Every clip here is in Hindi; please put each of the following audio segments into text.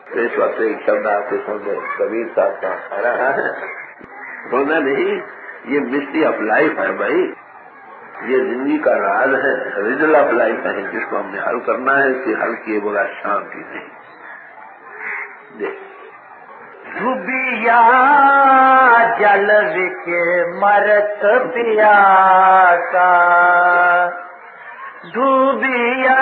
तो इस वक्त एक शब्द आपके सामने कबीर साहब का आ रहा है, रोना नहीं, ये मिस्ट्री ऑफ लाइफ है भाई, ये जिंदगी का राज है, रिजल ऑफ लाइफ है, जिसको हमने हल करना है। इसकी हल किए बगैर शांति नहीं। देख डूबिया जल विच मरत प्यासा, डूबिया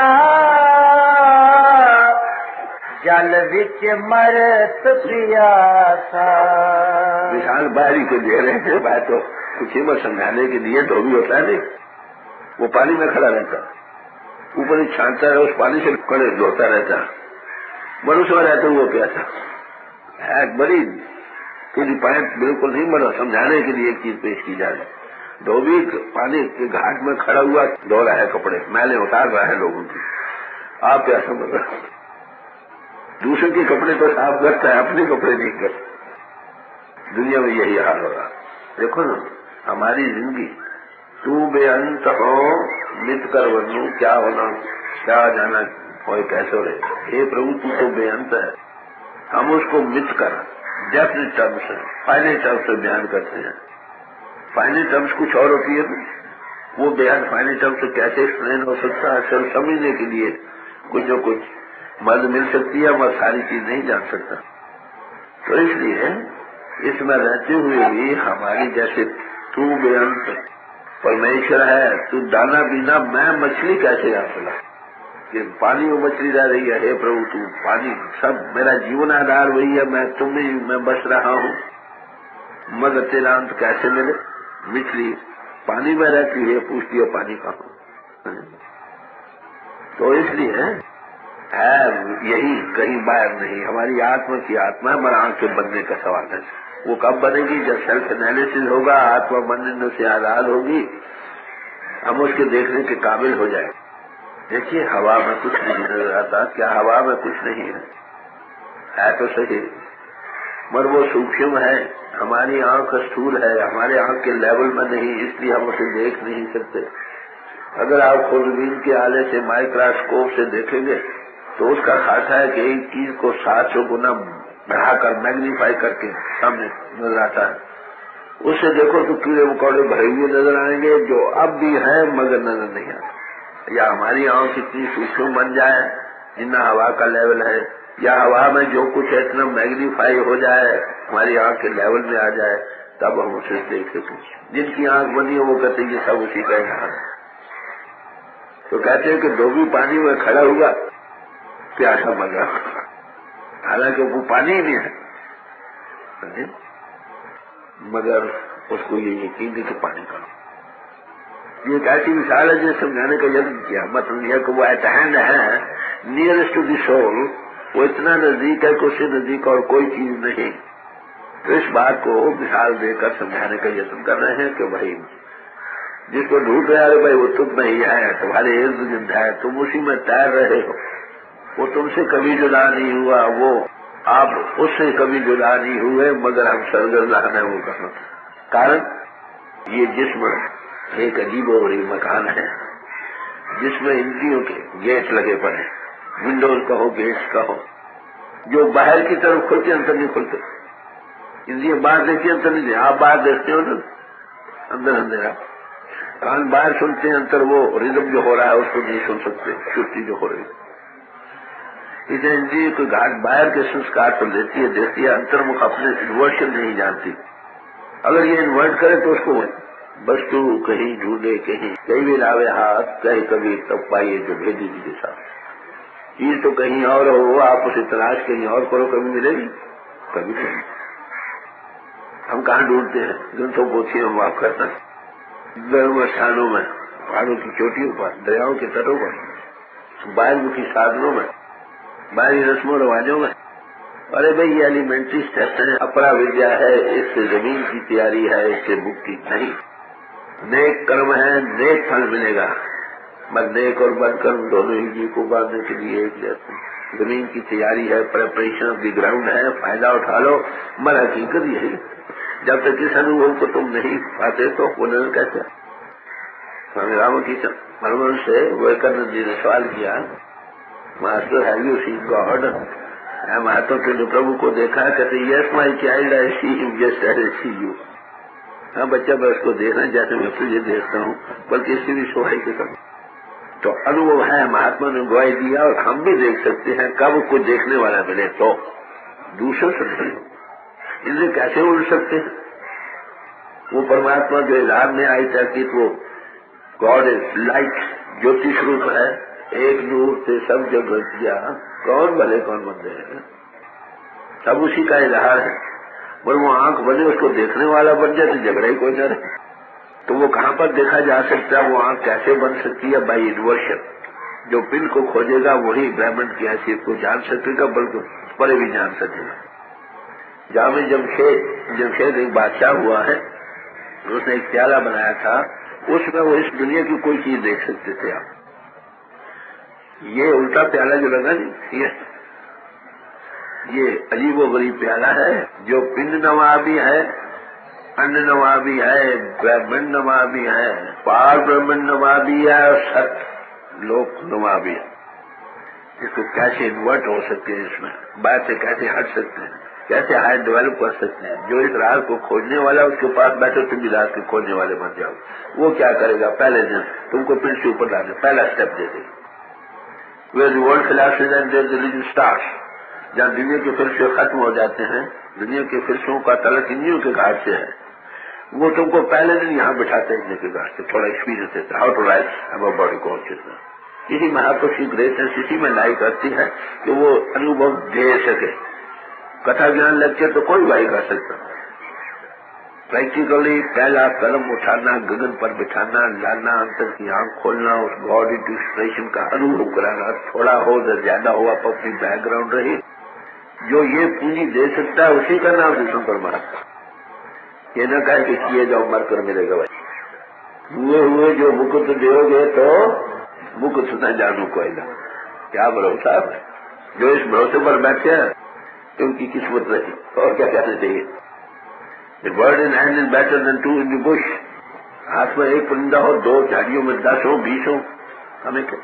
जल विच मरत प्यासा। विशाल बाहरी को दे रहे हैं बात, तो कुछ में समझाने के लिए धोबी होता है नहीं, वो पानी में खड़ा रहता, ऊपर ही छानता है, उस पानी से कड़े धोता रहता, मनुष्य में रहते हुए प्यासा है। बड़ी पूरी पॉइंट बिल्कुल नहीं, मरो समझाने के लिए एक चीज पेश की जा रही। धोबी पानी के घाट में खड़ा हुआ धो रहा है कपड़े, मैले उतार रहा है लोगों की, आप प्यासा मर, दूसरे के कपड़े तो साफ करता है, अपने कपड़े नहीं करता। दुनिया में यही हाल हो रहा। देखो ना, हमारी जिंदगी तू बेअंत हो मित कर बनू, क्या होना क्या जाना कोई कैसे रहे। हे प्रभु तू तो बेअंत है, हम उसको मित कर डेफिनेट टर्म्स से, फाइनेट टर्म्स से बयान करते हैं। फाइनेट टर्म्स कुछ और होती है, वो बयान फाइनेट टर्म्स से कैसे एक्सप्लेन हो सकता है। असल समझने के लिए कुछ न कुछ मदद मिल सकती है, मैं सारी चीज नहीं जान सकता। तो इसलिए इसमें रहते हुए भी हमारी जैसे तू बेअंत परमेश्वर है, तू दाना बिना मैं मछली कैसे आ चला कि पानी में मछली रह रही है। हे प्रभु तू पानी, सब मेरा जीवन आधार वही है, मैं तुम ही मैं बस रहा हूँ, मगर तेरा अंत कैसे मिले। मछली पानी में रहती है, पूछती है पानी कहाँ। तो इसलिए है यही, कहीं बाहर नहीं। हमारी आत्मा की आत्मा है, हमारा आंख के बनने का सवाल है। वो कब बनेगी? जब सेल्फ एनालिसिस होगा, आत्मा बनने से आजाद होगी, हम उसके देखने के काबिल हो जाए। देखिए हवा में कुछ नहीं नजर आता, क्या हवा में कुछ नहीं है तो सही, मगर वो सूक्ष्म है, हमारी आंख स्थूल है, हमारे आंख के लेवल में नहीं, इसलिए हम उसे देख नहीं सकते। अगर आप खुर्दबीन के आले से माइक्रोस्कोप से देखेंगे तो उसका खाता है कि एक चीज को 700 गुना बढ़ाकर मैग्नीफाई करके सामने नजर आता है। उससे देखो तो कीड़े मकोड़े भरे हुए नजर आएंगे जो अब भी हैं मगर नजर नहीं आते। या हमारी आंख इतनी सूक्ष्म बन जाए जितना हवा का लेवल है, या हवा में जो कुछ है इतना मैग्नीफाई हो जाए, हमारी आंख के लेवल में आ जाए, तब हम उसे देख सकें। जिनकी आंख बनी है वो कहते हैं ये सब उसी का यहाँ है। तो कहते हैं कि धोबी पानी में खड़ा हुआ प्यासा मर रहा, हालांकि वो पानी ही नहीं है, मगर उसको ये यकीन नहीं कि पानी का। ये एक ऐसी मिसाल है जिसे समझाने का यत्न किया। मतलब यह कि वो एट हैंड है, नियरेस्ट टू द सोल, वो इतना नजदीक है कि उससे नजदीक और कोई चीज नहीं। तो इस बात को मिसाल देकर समझाने का यत्न कर रहे हैं कि भाई जिसको ढूंढ रहे हैं, भाई वो तुम नहीं है, तुम्हारे इर्द गिर्द है, तुम उसी में तैर रहे हो, वो तुमसे कभी जुदा नहीं हुआ, वो आप उससे कभी जुदा नहीं हुए, मगर हम सरगर्दान है वो करना। कारण ये जिस्म एक अजीब और मकान है जिसमें इंद्रियों के गेट लगे पड़े, विंडोज कहो गेट्स कहो, जो बाहर की तरफ खुलते अंदर नहीं खुलते। इंद्रियां बाहर देखती अंदर नहीं, आप बाहर देखते हो ना अंदर अंधेरा, कान बाहर सुनते हैं, अंतर वो रिदम जो हो रहा है उसको नहीं सुन सकते, श्रुति जो हो रही है। इसे इंद्रिय को घाट बाहर के संस्कार तो लेती है, देखती है, अंतर्मुख अपने इन्वर्शन नहीं जानती। अगर ये इन्वर्ट करे तो उसको वस्तु कहीं ढूंढे, कहीं भी लावे हाथ, कहीं कभी तब पाइए जो भेजी जी के साथ। चीज तो कहीं और हो, आप उसे तलाश कहीं और करो, कभी मिलेगी कभी नहीं। हम कहाँ ढूंढते हैं? ग्रंथों पोथियों में माफ करना, धर्म स्थानों में, पहाड़ों की चोटियों पर, दरियाओं के तटों पर, बाहरमुखी साधनों में, बाहरी रस्मों रवाजों में। अरे भाई ये एलिमेंट्री स्टेप्स है, अपरा विद्या है, इससे जमीन की तैयारी है, इससे मुक्ति नहीं। नेक कर्म है, नेक फल मिलेगा, मगर नेक और बद कर्म दोनों ही जी को बांधने के लिए एक जैसे। जमीन की तैयारी है, प्रिपरेशन ऑफ द ग्राउंड है, फायदा उठा लो, मगर हकीकत यही, जब तक इस अनुभव को तुम नहीं पाते तो पुनः कैसे। स्वामी रामकृष्ण परमहंस से विवेकानंद जी ने सवाल किया, master have you seen God? महात्मा के प्रभु को देखा, कहते yes my child I see him just as I see you. हाँ बच्चा, मैं उसको देख रहा हूँ जैसे मैं तुझे देखता हूँ, बल्कि इसकी भी सोहाई के साथ। तो अनुभव है, महात्मा ने गवाही दिया, और हम भी देख सकते हैं कब कुछ देखने वाला मिले तो। दूसरे से इनसे कैसे उड़ सकते हैं? वो परमात्मा जो इलाज में आई था कि वो गॉड इज लाइट, ज्योति स्वरूप है, एक नूर से सब जग रच गया, कौन भले कौन मंदे है, सब उसी का इजहार है। पर वो आंख बने उसको देखने वाला बन जाए तो झगड़ा ही कोई न रहे। तो वो कहाँ पर देखा जा सकता है? वो आंख कैसे बन सकती है? By inversion. जो पिन को खोजेगा वही ब्राह्मण की हैसियत को जान सकेगा, बल्कि परे भी जान सकेगा। जामे जमशेद एक बादशाह हुआ है, उसने एक प्याला बनाया था, उसमें वो इस दुनिया की कोई चीज देख सकते थे आप। ये उल्टा प्याला जो लगा नहीं, ये अजीबो गरीब प्याला है, जो पिंड नमा भी है, अन्न नमा भी है, ब्राह्मण नमा भी है, पार ब्राह्मण नमा भी है, और सत लोक नमा भी है। इसको कैसे इन्वर्ट हो सकते हैं, इसमें बात से कैसे हट सकते हैं, कैसे हायर डेवलप कर सकते हैं। जो इस राज को खोजने वाला उसके पास बैठो, तुम भी राज को खोजने वाले बन जाओ। वो क्या करेगा? पहले दिन तुमको पिंड से ऊपर लाने पहला स्टेप दे देगा। Where the world collapses and there the religion starts, जहाँ दुनिया के फिरसे खत्म हो जाते हैं, दुनिया के फिरसों का तलक इंद्रियों के घाट से है, वो तुमको पहले दिन यहाँ बिठाते हैं इंद्रियों के घाट से, थोड़ा एक्सपीरियंस देता है, how to rise about body consciousness. इसी महापुरुष की ग्रेटनेस इसी में लाई करती है कि वो अनुभव दे सके। कथा ज्ञान लेक्चर तो कोई भाई कर सकता, प्रैक्टिकली पहला कदम उठाना, गगन पर बिठाना, लाना, अंतर की आंख खोलना, उस गॉड इंटू एक्सप्रेशन का अनुभव कराना, थोड़ा हो या ज्यादा हो, आप अपनी बैकग्राउंड रहे। जो ये पूंजी दे सकता है उसी का नाम दूसरों पर मारता। ये न कहे कि किए जाओ मर कर मिलेगा भाई। हुए जो मुकुट दोगे तो मुकुट न जानू कोयला। क्या भरोसा है? जो इस भरोसे पर बैठे हैं उनकी किस्मत रही, और क्या कहना चाहिए? The bird in hand is better than two in the bush. हाथ में एक परिंदा हो, दो झाड़ियों में 10 हो, 20 हो, हमें क्या?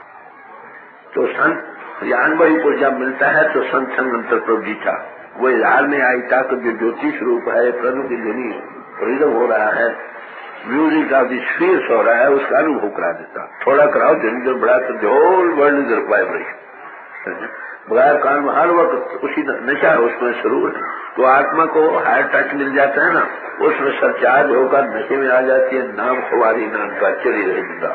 तो संत ज्ञानवही को जब मिलता है तो संत संग अंतर प्रभु जी था। वो इजहार में आई था कि जो ज्योति स्वरूप है, प्रभु की ध्वनि फ्रीडम हो रहा है, म्यूजिक ऑफ द स्फीयर्स हो रहा है, उसका अनुभव करा देता। थोड़ा कराओ ध्वनि जो बढ़ा तो the whole world is vibration. बगैर कान में हर वक्त उसी नशा उसमें शुरू है। तो आत्मा को हायर टच मिल जाता है ना, उसमें सरचार्ज होकर नशे में आ जाती है। नाम खुवारी नाम का चली रहेगा।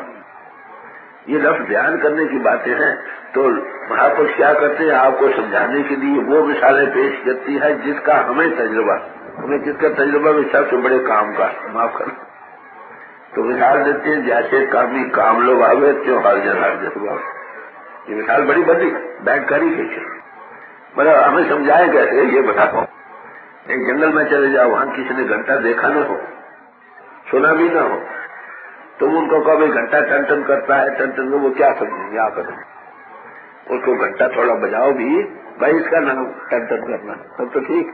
ये लफ्ज बयान करने की बातें हैं। तो महापुरुष क्या करते हैं? आपको समझाने के लिए वो मिसालें पेश करती है जिसका हमें तजुर्बा, हमें जिसका तजुर्बा भी सबसे बड़े काम का, माफ कर तो मिसाल देते हैं जैसे कामी काम लोग आवे त्यों हाल जन। ये मिसाल बड़ी बड़ी बैंककारी की है, मतलब हमें समझाए कैसे ये बता पाओ। एक जंगल में चले जाओ, वहां किसी ने घंटा देखा न हो, सुना भी न हो, तुम उनको कहो भाई घंटा टन टन करता है, टन टन, वो क्या समझेंगे? क्या करें? उसको घंटा थोड़ा बजाओ भी, भाई इसका नाम टन टन करना, सब तो ठीक।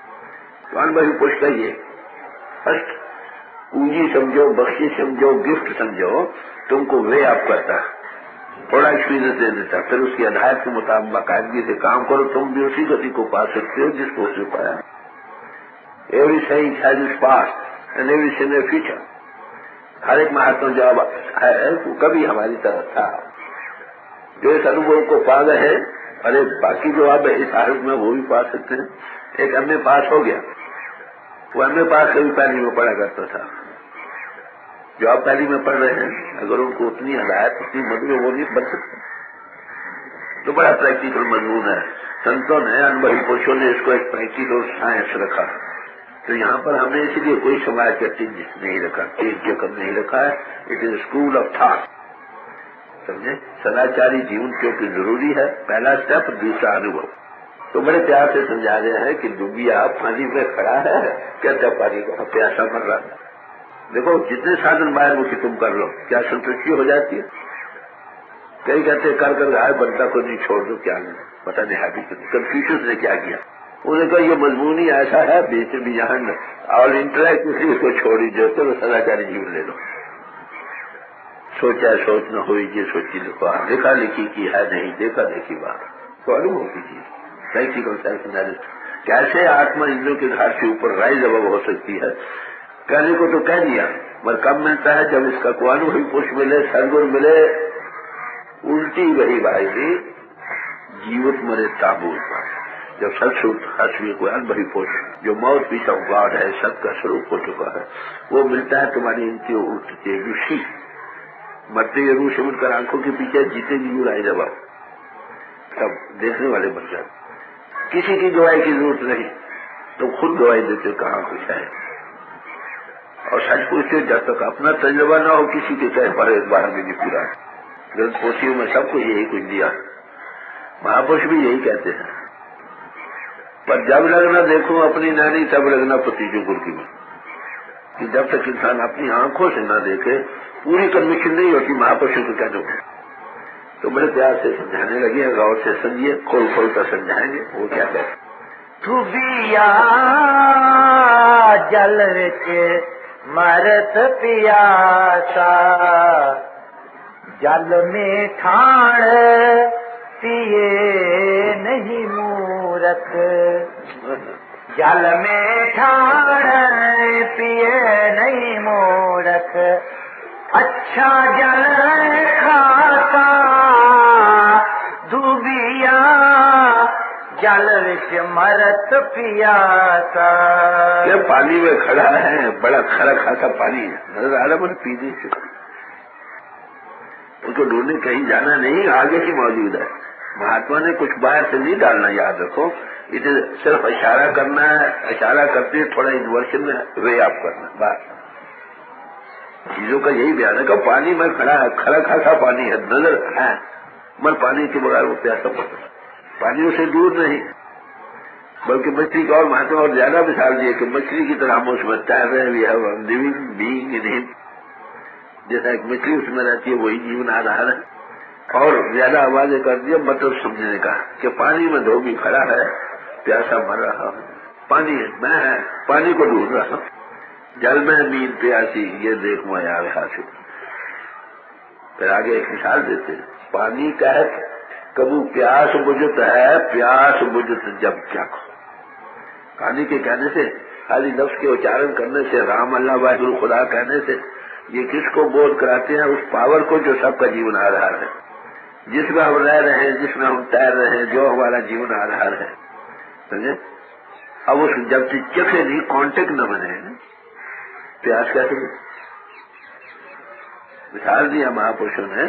कौन भाई पूछ कहिए? फर्स्ट पूंजी समझो, बख्शी समझो, गिफ्ट समझो, तुमको वे आप करता है, थोड़ा एक्सपीरियंस दे देता, फिर उसकी आधार के मुताबिक बाकायदगी से काम करो, तुम भी उसी गति को पा सकते हो जिसको उसने पाया। Every science has its past and every sin its future. हर एक महात्मा जब है वो कभी हमारी तरह था, जो इस अनुभव को पा गए हैं। अरे बाकी जो आप इस हालत में वो भी पा सकते हैं। एक एमए पास हो गया, वो एमए पास कभी पहली में पढ़ा करता था। जो आप पहली में पढ़ रहे हैं, अगर उनको उतनी हदायत, उतनी मदद, वो नहीं बन सकते। तो बड़ा प्रैक्टिकल मजमून है। संतों ने, अनुभवी पुरुषों ने इसको एक प्रैक्टिकल साइंस रखा। तो यहाँ पर हमने इसलिए कोई समाज का टीज नहीं रखा, टीज जगत नहीं रखा है। It is school of thought, समझे? सदाचारी जीवन क्योंकि जरूरी है, पहला स्टेप, दूसरा अनुभव। तो बड़े प्यार से समझा रहे हैं कि डुबिया पानी में खड़ा है, कहता पानी को प्यासा मर रहा है। देखो जितने साधन बाहर मुखी तुम कर लो, क्या संतुष्टि हो जाती है? कई कहते कर कर आए बनता को नहीं, छोड़ दो, क्या नहीं, पता नहीं है। कंफ्यूजन ने क्या किया? उन्होंने कहा ये मजमून ही ऐसा है, बीच भी जहां और इंटलेक्ट इसको छोड़ी जो, तो सदाचारी जीवन ले लो। सोचा सोच न हुई, ये सोची लिखो, देखा लिखी की है नहीं, देखा देखी बात, तो अनुभव कीजिए। Practical self knowledge. कैसे आत्मा इंद्रियों के घाट से ऊपर राइज अब हो सकती है, कहने को तो कह दिया, पर कब मिलता है? जब इसका कोई अनुभवी पुरुष मिले, सदगुरु मिले। उल्टी वही भाई जीवित मरे ताबूत, जब सचुत हसवी कोई अनुभवी पुरुष जो माउथ पीस ऑफ गॉड है, सबका स्वरूप हो चुका है, वो मिलता है, तुम्हारी इनकी उल्टते ऋषि मरते ये रूह से मिलकर आंखों के पीछे जीते जी राय जब सब देखने वाले बन जाते, किसी की गवाही की जरूरत नहीं, तो खुद गवाही देते कहाँ कुछ है। और सच पूछते जब तक अपना तजुर्बा ना हो किसी के कहे पर एक बार भी नहीं पूरा। ग्रंथपोथियों में सबको यही कुछ दिया, महापुरुष भी यही कहते हैं। पर जब लगना देखो अपनी नानी, तब लगना पतिजो गुरकी में, कि जब तक इंसान अपनी आंखों से ना देखे पूरी कन्विक्शन नहीं होती महापुरुषों को कहने को। तो बड़े प्यार से समझाने लगे, गौर से समझिए, खोल खोल कर समझाएंगे। वो क्या कहते? डूबिया जल विच मरत पियासा, जल में ठाण पिए नहीं मूरख, जल में ठाण पिए नहीं मूरख, अच्छा जल खाता डूबिया जल विच मरत पियासा। ये पानी में खड़ा है, बड़ा खरा खासा पानी है, नजर आ रहा मैंने पीने से, उसको ढूंढने कहीं जाना नहीं, आगे ही मौजूद है। महात्मा ने कुछ बाहर से नहीं डालना, याद रखो, इसे सिर्फ इशारा करना है, इशारा करते हुए थोड़ा इन्वर्शन में वे आप करना, बात चीजों का यही बयान है कि पानी में खड़ा है, खरा खासा पानी है, नजर है, मगर पानी के बगैर वो प्यासा पड़ता है। पानी उसे दूर नहीं, बल्कि मछली का और महात्मा और ज्यादा मिसाल दिए कि मछली की तरह हम उसमें तैर रहे, we have living being in him. जैसा एक मछली उसमें रहती है, वही जीवन आधार है। और ज्यादा आवाजें कर दिया मतलब समझने का कि पानी में धोबी खड़ा है, प्यासा मर रहा हूँ, पानी मैं है, पानी को ढूंढ रहा हूँ, जल में मीन प्यासी ये देख मैं आवे हासिल। फिर आगे एक मिसाल देते, पानी का है कबू प्यास बुझत है, प्यास बुझत जब क्या खो। पानी के कहने से, खाली लफ्ज के उच्चारण करने से, राम अल्लाह वाहिगुरु खुदा कहने से, ये किसको बोध कराते हैं? उस पावर को जो सबका जीवन आधार है, जिसमें हम रह रहे हैं, जिसमें हम तैर रहे हैं, जो हमारा जीवन आधार है, समझे? अब उस जब चखे नहीं, कांटेक्ट न बने, प्यास कैसे? मिसाल दिया महापुरुषों ने,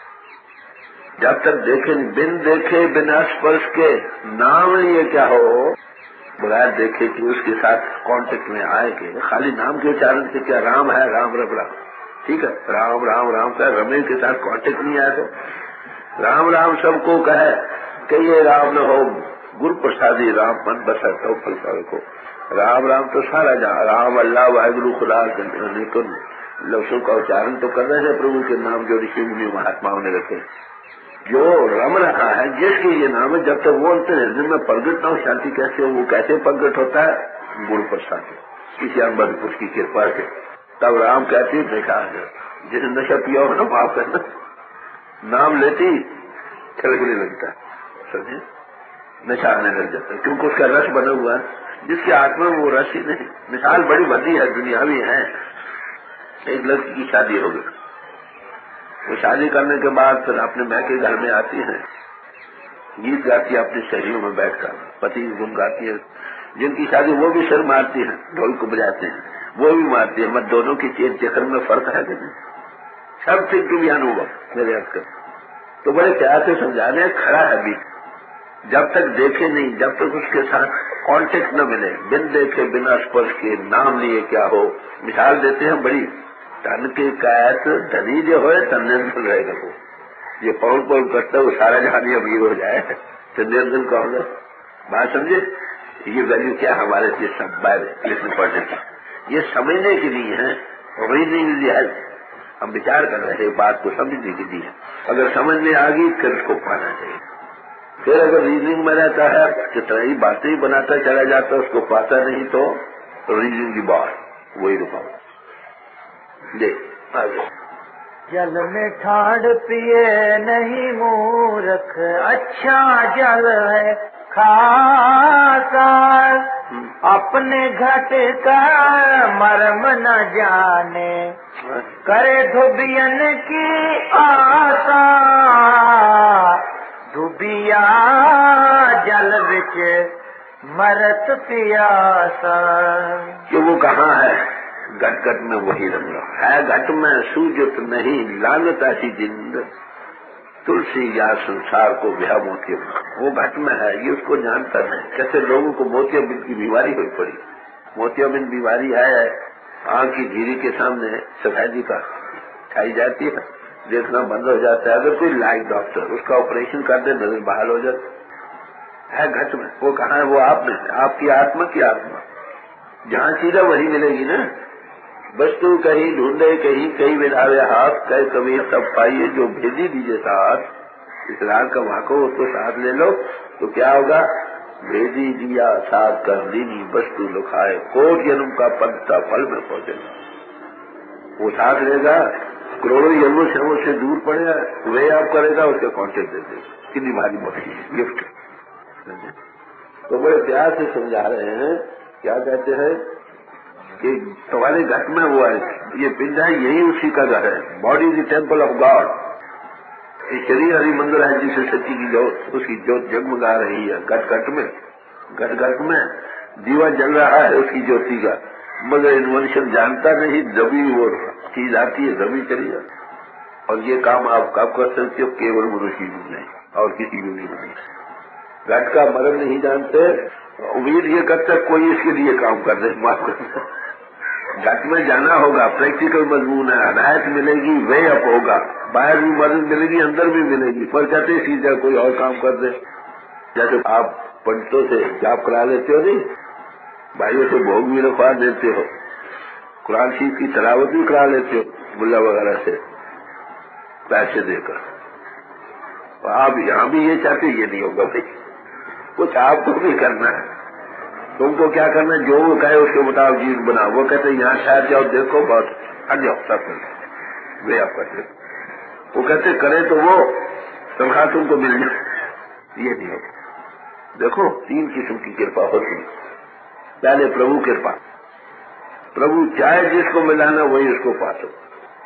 जब तक देखे नहीं, बिन देखे बिना स्पर्श के नाम लिए क्या हो, बगैर देखे कि उसके साथ कांटेक्ट में आए के, खाली नाम के उच्चारण से क्या राम है, राम रब राम, ठीक है, राम राम राम का रमे के साथ कांटेक्ट नहीं आया तो राम राम सबको कहे कि ये राम न हो, गुरु प्रसादी राम मन बसा तो फल पावे को। राम राम तो सारा जहाँ, राम अल्लाह वाहिगुरु खुदा तो लफ्जों का उच्चारण तो कर रहे हैं प्रभु के नाम जो ऋषि मुनि महात्माओं ने रखे, जो रम रहा है, जिसके ये नाम है, जब तक वो हृदय में प्रगट ना हो, शांति कैसे हो? वो कैसे प्रगट होता है? गुरु प्रसाद किसी अनबद पुरुष की कृपा से। तब राम कहती देखा जिसे नशा पिया हो ना, माफ करना, नाम लेती छलकने लगता है, समझे, नशा आने लग जाता है, क्योंकि उसका रस बना हुआ है, जिसके आत्मा में वो रस ही नहीं। मिसाल बड़ी भद्दी है, दुनियावी है। एक लड़की की शादी हो गई, वो शादी करने के बाद फिर अपने माँ के घर में आती है, गीत गाती है अपने शरीरों में बैठकर, पति गुन गाती है, जिनकी शादी वो भी सिर मारती है, ढोल को बजाते हैं, वो भी मारती है, मत दोनों की चेत चक्र में फर्क है कि नहीं? सब ठीक भी अनुभव मेरे अर्थ कर, तो बड़े प्यार से समझाने खड़ा है भी, जब तक देखे नहीं, जब तक उसके साथ कांटेक्ट न मिले, बिन देखे बिना स्पर्श के नाम लिए क्या हो। मिसाल देते हैं बड़ी, धन के कैत धनी जो हो तन निर्धन रहेगा, वो ये पौन पौन करता है, वो सारा जहानी अमीर हो जाए तो निर्धन कौन है? बात समझे? ये वैल्यू क्या हमारे लिए सब लिखने पड़ने की, ये समझने के लिए है, रीजनिंग है, हम विचार कर रहे हैं, बात को समझने के लिए। अगर समझ में आ गई फिर उसको पाना चाहिए, फिर अगर रीजनिंग में रहता है कितना ही बातें ही बनाता चला जाता है, उसको पाता नहीं तो रीजनिंग की बात वही रुकाओ। देख आगे, जल में ठाड़ पिए नहीं मूर्ख, अच्छा जल है खासा, अपने घट का मर्म न जाने, करे धोबियन की आशा, धुबिया जल विच मरत पियासा। कि वो कहाँ है? घट घट में वही रंग है, घट में सूझत नहीं लानत ऐसी जिंद, तुलसी या संसार को ब्याह मोतिया, वो घट में है, ये उसको जानता नहीं। कैसे लोगों को मोतियाबिंद की बीमारी हुई पड़ी। मोतियाबिंद बीमारी है, आंख की झीरी के सामने सफेदी का खाई जाती है, देखना बंद हो जाता है। अगर कोई लाइक डॉक्टर उसका ऑपरेशन कर दे, नजर बहाल हो जाती है। घट में वो कहाँ है? वो आप में, आपकी आत्मा की आत्मा जहाँ सीधा वही मिलेगी ना। वस्तु कहीं ढूंढे कहीं कहीं विधावे हाथ, कहे कबीर सब पाइए जो भेजी दीजिए साथ। इस राग का वाको उसको साथ ले लो तो क्या होगा? भेजी दिया साथ कर दीनी वस्तु लुखाए, कोट जन्म का पद फल में पहुंचेगा। वो साथ लेगा, करोड़ों जन्मों से उससे दूर पड़ेगा, वे आप करेगा, उसके कॉन्टेक्ट दे देगा। कितनी भारी मोटी गिफ्ट। तो बड़े प्यार से समझा रहे हैं। क्या कहते हैं कि तुम्हारे घर में वो है, ये पिंड है, यही उसी का घर है। Body is the temple of God. ये शरीर हरि मंदिर है जिसे सच्ची की जोत, उसकी जोत जगमगा रही है घट घट में। घट घट में दीवा जल रहा है उसकी ज्योति का, मगर इन्वेंशन जानता नहीं, दबी वो चीज आती है, दबी चली जाती। और ये काम आप कब कर सकते हो? केवल मनुष्य में नहीं, और किसी भी नहीं। घट का मर्म नहीं जानते, उम्मीद ये करते कोई इसके लिए काम कर दे, माफ करना। घट में जाना होगा, प्रैक्टिकल मजमून है, हदायत मिलेगी, वे अप होगा, बाहर भी मदद मिलेगी, अंदर भी मिलेगी। पर कहते सीधा कोई और काम कर दे। जैसे आप पंडितों से जाप करा लेते हो, नहीं भाइयों से भोग भी रखवा देते हो, कुरान शरीफ की तलावत भी करा लेते हो मुल्ला वगैरह से पैसे देकर। आप यहाँ भी ये चाहते, ये नहीं होगा भाई, कुछ आपको भी करना है। तुमको क्या करना है? जो वो कहे उसके मुताबिक जीवन बनाओ। वो कहते यहाँ शायद जाओ, देखो बहुत हट जाओ, सब वे आप करते। वो कहते करे तो वो तनख्वाह तुमको मिल जाए, ये नहीं होगा। देखो 3 किस्म की कृपा होती है। पहले प्रभु कृपा, प्रभु चाहे जिसको मिलाना वही उसको पा सकता।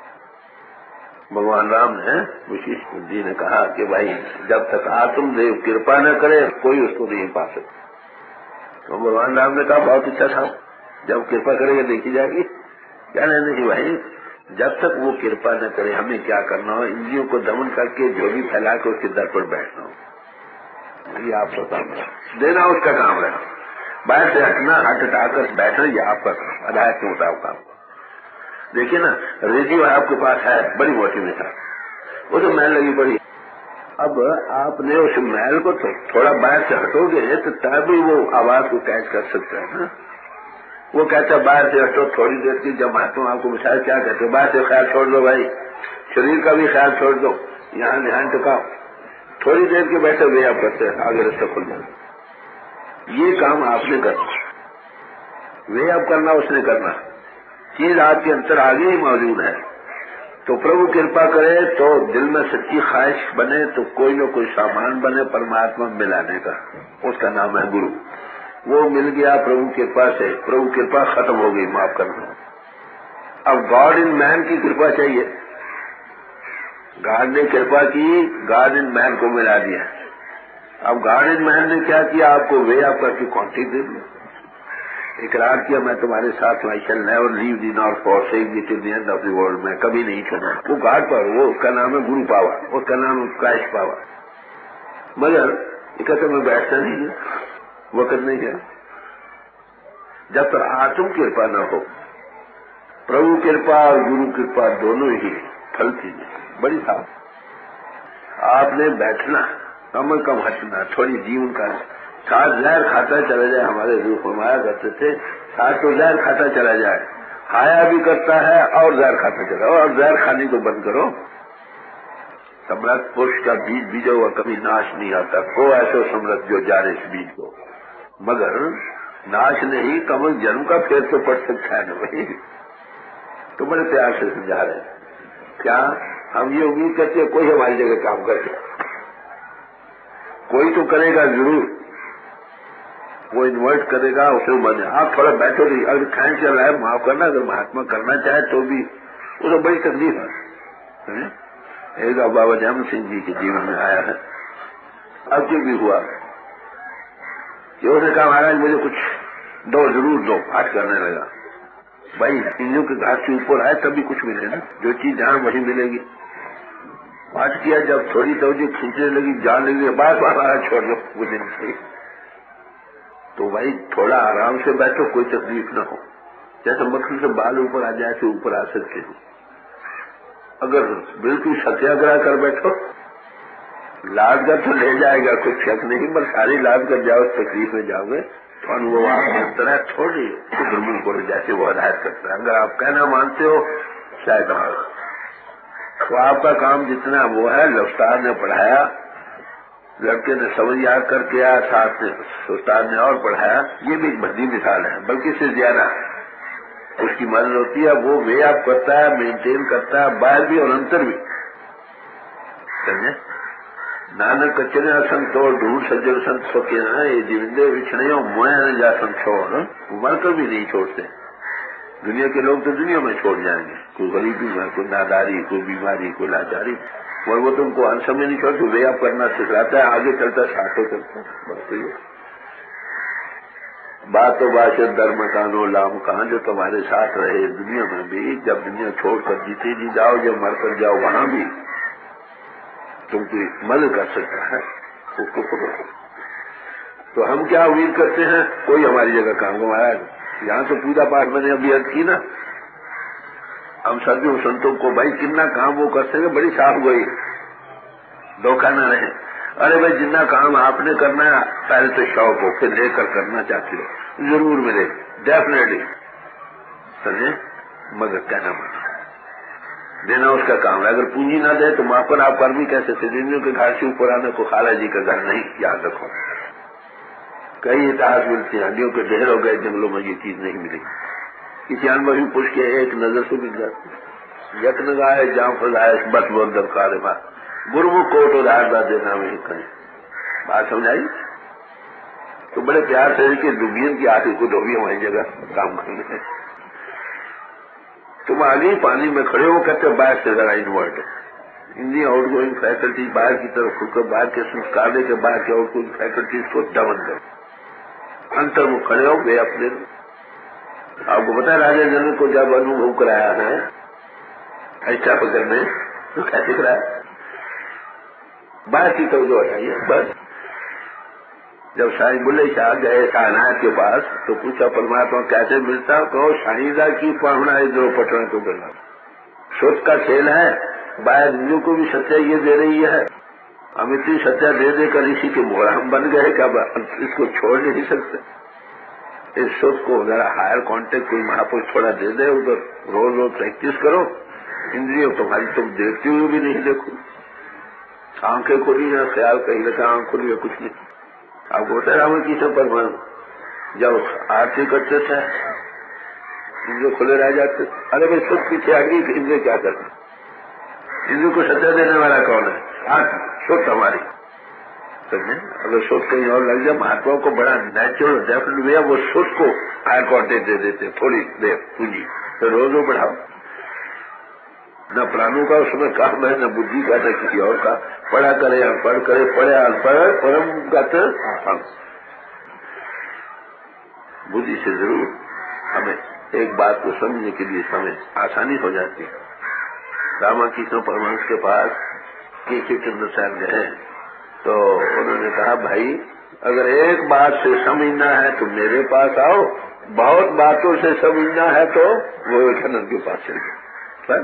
भगवान राम ने वशिष्ठ जी ने कहा कि भाई जब तक आत्मदेव कृपा न करे कोई उसको नहीं पा सकता। तो भगवान राम ने कहा बहुत अच्छा था, जब कृपा करेगा देखी जाएगी। क्या नहीं भाई, जब तक वो कृपा न करे हमें क्या करना हो? इंद्रियों को दमन करके जो भी फैला के उसके दर पर बैठना हो, ये आपका काम है। देना उसका काम है, बाहर से हटना, हट हटाकर बैठना, ये आपका काम, अदायत के मुताबिक काम। देखिए ना, रेडियो आपके पास है, बड़ी मोटिवेशन, वो तो मैल लगी पड़ी। अब आपने उस मैल को तो थोड़ा बाहर से हटोगे तो तभी वो आवाज को कैच कर सकता है ना। वो कहता है बाहर से हटो, थोड़ी देर की जब आते आपको मिसाल क्या कहते हो, बाहर से ख्याल छोड़ दो भाई, शरीर का भी ख्याल छोड़ दो, यहाँ ध्यान टिकाओ, थोड़ी देर के बैठे वे आप करते हैं, आगे रास्ता खुल जाए। ये काम आपने करना, वे आप करना, उसने करना, चीज आपके अंतर आगे ही मौजूद है। तो प्रभु कृपा करे तो दिल में सच्ची ख्वाहिश बने तो कोई न कोई सामान बने परमात्मा मिलाने का, उसका नाम है गुरु। वो मिल गया प्रभु कृपा से, प्रभु कृपा खत्म हो गई, माफ करना। अब गॉड इन मैन की कृपा चाहिए। गॉड ने कृपा की, गॉड इन मैन को मिला दिया। अब गॉड इन मैन ने क्या किया? आपको वे आप करके कॉन्टेक्ट दे दिया, इकरार किया मैं तुम्हारे साथ, I shall never leave thee nor forsake thee till the end of the world, मैं कभी नहीं छोड़ा। वो गॉड पर, वो उसका नाम है गुरु पावा, उसका नाम है काश पावा। मगर इकट्ठे में बैठता नहीं है, वक्त नहीं है। जब तक आत्म कृपा न हो, प्रभु कृपा और गुरु कृपा दोनों ही फलती है। बड़ी साफ आपने बैठना, कम कम हटना, थोड़ी जीवन का साथ जहर खाता चला जाए। हमारे रूप हमारा करते थे, साथ तो जहर खाता चला जाए, खाया भी करता है और जहर खाता चला, और जहर खाने को बंद करो। समृद्ध पुरुष का बीज बीजा हुआ कभी नाश नहीं आता, को ऐसा समृद्ध जो जाने इस बीज को, मगर नाश नहीं, कमल जन्म का फेर तो पड़ सकता है ना भाई। तो बड़े प्यार से समझा रहे हैं। क्या हम ये उम्मीद करते हैं कोई हमारी जगह काम करे? कोई तो करेगा जरूर, वो इन्वर्ट करेगा, उसे मजा। आप थोड़ा बैठो नहीं, अगर खान चल रहा है माफ करना, अगर महात्मा करना चाहे तो भी उसे बड़ी तकलीफ है। एक बाबा जयमल सिंह जी के जीवन में आया है, अब जो भी हुआ कि उसने कहा महाराज मुझे कुछ दो, जरूर दो। पाठ करने लगा। भाई इंद्रियों के घाट से ऊपर आए तभी कुछ मिले ना, जो चीज जहां वही मिलेगी। पाठ किया, जब थोड़ी तवज्जो खींचने लगी, जान लगी बात महाराज छोड़ दो वो दिन से। तो भाई थोड़ा आराम से बैठो, कोई तकलीफ न हो। जैसे मक्खी से बाल ऊपर आ जाए तो ऊपर आ सकते हो। अगर बिल्कुल सत्याग्रह कर बैठो, लाद कर तो ले जाएगा, कुछ शक नहीं, बस सारी लाद कर जाओ, तकलीफ में जाओगे तो अनुभव आप तरह थोड़ी दुर्मुख करो, जैसे वो हदायत करता है। अगर आप कहना मानते हो शायद तो आपका काम जितना वो है, उस्ताद ने पढ़ाया, लड़के ने समझ याद करके आया, साथ में उस्ताद ने और पढ़ाया, ये भी एक भद्दी मिसाल है। बल्कि इससे ज्यादा उसकी मदद होती है, वो वे आप करता है, मेंटेन करता है, बाहर भी और अंतर भी। समझे? नानक कचरे संतोड़ ढूंढ सज्जन संत सोके ना, ये जिंदे बिछड़े मोया न जा संतोड़, मरकर भी नहीं छोड़ते। दुनिया के लोग तो दुनिया में छोड़ जाएंगे, कोई गरीबी में, कोई नादारी, कोई बीमारी, कोई लाचारी, और वो तुमको अंत समय नहीं छोड़ते, वे आप करना सिखाता है, आगे चलता साथों चलता। बस ये बातो बात धर्म कानो लाम कहा, जो तुम्हारे साथ रहे दुनिया में भी, जब दुनिया छोड़कर जीते जी जाओ, जब मरकर जाओ वहां भी तुमकी मदद कर सकता है, उसको पकड़ो। तो हम क्या उम्मीद करते हैं, कोई हमारी जगह काम को। महाराज यहाँ तो पूजा पाठ मैंने अभी अर्ज की ना, हम सदियों संतों को भाई कितना काम वो करते हैं, बड़ी साफ गई, धोखा न रहे। अरे भाई जितना काम आपने करना है, पहले तो शौक हो, फिर लेकर करना चाहते हो, जरूर मिले, डेफिनेटली समझे, मगर कहना माना देना उसका काम है। अगर पूंजी ना दे तो वहां पर आप कर्म ही कैसे थे। दुनिया के घाट से ऊपर आने को खाला जी का घर नहीं, याद रखो। कई इतिहास मिलते हैं, हड्डियों के ढेर हो गए जंगलों में, ये चीज नहीं मिली। किसी अनुभवी पुरुष के एक नजर से मिल जाती। यत्न गाय जहाँ फैलाए बस बहुत दरकार है, गुरुमुख कोट उधार दा देना में कहीं बात समझाई। तो बड़े प्यार से कि दुबियन की आंखें को धोबी हमारी जगह काम करने। तुम आगे पानी में खड़े हो, कहते बाहर से जरा इन्वर्ट हिंदी आउट गोइंग फैकल्टी बाहर की तरफ खुलकर, बाहर के संस्कार के बाहर के आउट गोइंग फैकल्टीज को दमन करो। अंतर में खड़े हो, वे अपने आपको पता है राजा जनक को जब अनुभव कराया है ऐसा पकड़ने, तो कैसे कराया, बाहर की तरफ जो हटाइए बस। जब शाही बुल्ले शाह गए कायनात के पास तो पूछा परमात्मा कैसे मिलता, कहो शाहीदा की पाहुना इधर पटना तो गला। सोच का खेल है, बाहर हिंदू को भी सत्या ये दे रही है, हम इतनी सत्या दे देकर इसी के मोहराम बन गए क्या, इसको छोड़ नहीं सकते। इस सोच को जरा हायर कांटेक्ट कोई महापुरुष थोड़ा दे दे, उधर रोज रोज प्रैक्टिस करो। इंद्रियों तुम्हारी तुम देखते हुए भी नहीं देखो, आंखें खुली ना, ख्याल कहीं लगा आंख खुली, कुछ नहीं। आपको बता रामकृष्ण परमहंस जब आरती करते थे इंद्र खुले रह जाते। अरे भाई सुख पीछे आ गई, इंद्र क्या करते, इंद्र को सत्या देने वाला कौन है, आत्मा, सुख हमारी। समझे? अगर सुख कहीं और लग जाए, महात्माओं को बड़ा नेचुरल डेफिनेट वे, वो सुख को हायर क्वांटिटी दे देते, थोड़ी देर पूंजी, तो रोज वो बढ़ाओ। न प्राणों का उसमें काम है, न बुद्धि का, न किसी और का। पढ़ा करे अनपढ़ करे, पढ़े अनपढ़ परम गत बुद्धि से जरूर हमें एक बात को समझने के लिए समय आसानी हो जाती है। रामकृष्ण परमहंस के पास केशव चंद्र साहब गए तो उन्होंने कहा भाई अगर एक बात से समझना है तो मेरे पास आओ, बहुत बातों से समझना है तो वो विवेकानंद के पास चलिए।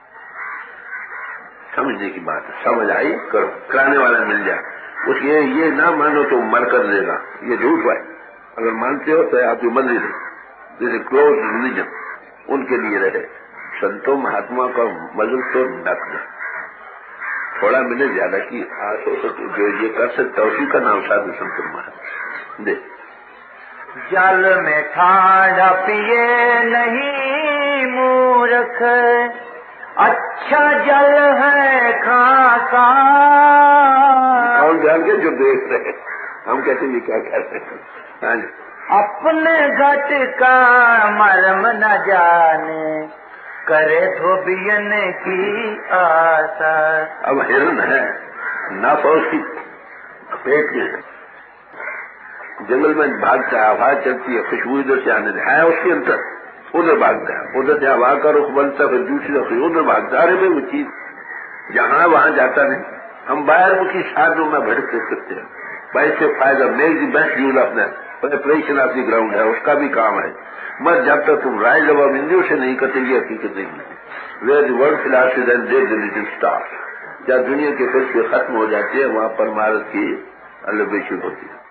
समझने की बात है, समझ आई करो, कराने वाला मिल जाए। उसके ये ना मानो तो मर कर देगा, ये झूठ है। अगर मानते हो तो आपकी मंदिर जैसे क्लोज रिलीजन उनके लिए रहे, संतों महात्मा का मजल तो नक में थोड़ा मिले, ज्यादा की आस हो सके, जो ये कर सकता उसी का नाम साधु संत महात्मा दे। जल में ठांडा पिए नहीं मूर्ख, अच्छा जल है खासा। कौन जान के जो देख रहे, हम कहते हैं क्या कहते हैं। हाँ जी, अपने घट का मर्म न जाने, करे धोबियन की आशा। अब हिरन है, नाफा उसकी पेट में है, जंगल में भागता है, आवाज चलती है, खुशबू इधर से आने है उसके अंदर, उधर भागता है, उधर से हवा का रुख बनता है, फिर दूसरी तरफ उधर भागता है। अरे भाई वो चीज जहां वहां जाता नहीं। हम बाहर मुखी साधनों में भटक सकते हैं, भाई से फायदा make the best use of that, preparation of the ground है, उसका भी काम है। मगर जब तक तुम राय जवाब हिंदियों से नहीं करते ये हकीकत नहीं है। Where the world philosophy and there the little star, जब दुनिया के फिर खत्म हो जाती है वहां परमार्थ की अल्लबेशन होती है।